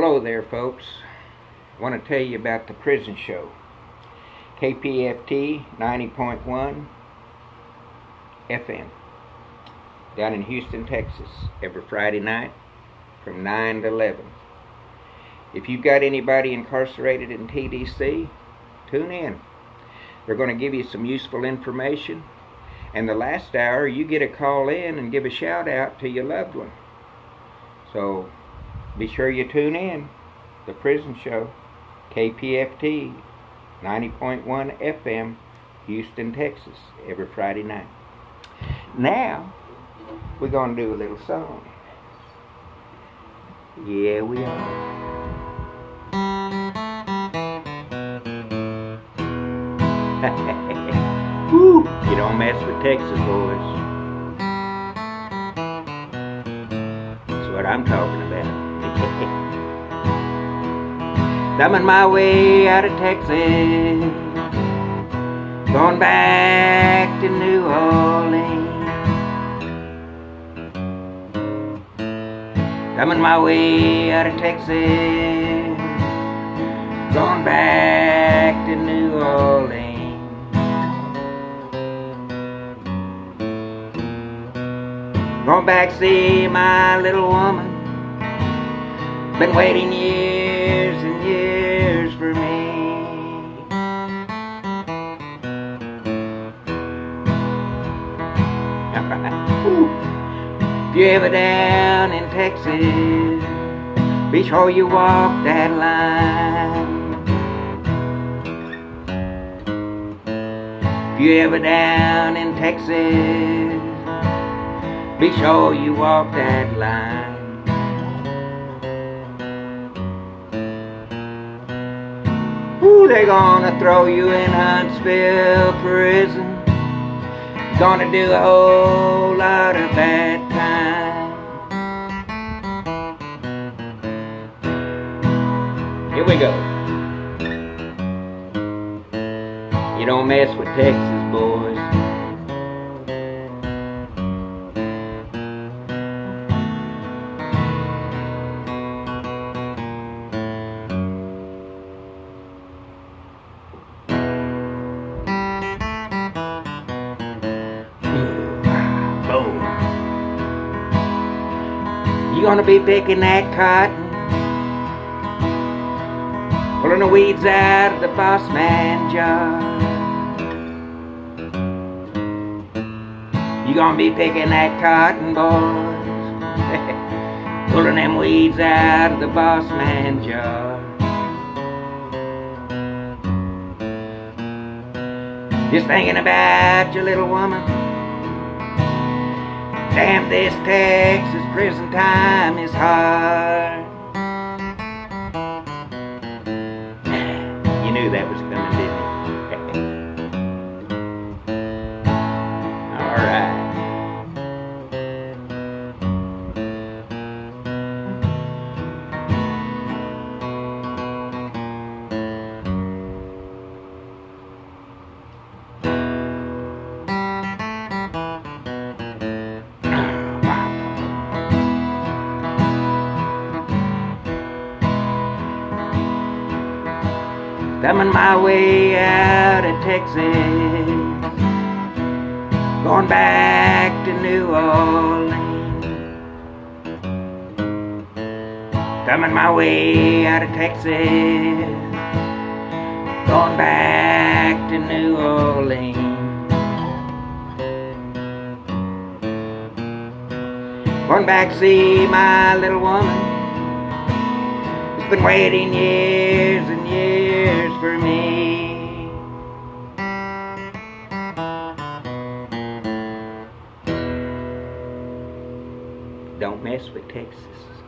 Hello there, folks. I want to tell you about the prison show. KPFT 90.1 FM down in Houston, Texas, every Friday night from 9 to 11. If you've got anybody incarcerated in TDC, tune in. They're going to give you some useful information. And the last hour, you get a call in and give a shout out to your loved one. So be sure you tune in. The Prison Show, KPFT 90.1 FM, Houston, Texas, every Friday night. Now, we're going to do a little song. Yeah, we are. Woo! You don't mess with Texas, boys. That's what I'm talking about. Thumbing my way out of Texas, going back to New Orleans. Thumbing my way out of Texas, going back to New Orleans. Going back to see my little woman. Been waiting years and years for me. If you're ever down in Texas, be sure you walk that line. If you're ever down in Texas, be sure you walk that line. Ooh, they're gonna throw you in Huntsville prison. Gonna do a whole lot of bad time. Here we go. You don't mess with Texas, boys. You're gonna be picking that cotton, pulling the weeds out of the boss man jar. You're gonna be picking that cotton, boys, pulling them weeds out of the boss man jar. Just thinking about your little woman. Damn, this Texas prison time is hard. You knew that was coming, didn't you? All right. Coming my way out of Texas, going back to New Orleans. Coming my way out of Texas, going back to New Orleans. Going back to see my little woman. It's been waiting years and years for me. Don't mess with Texas.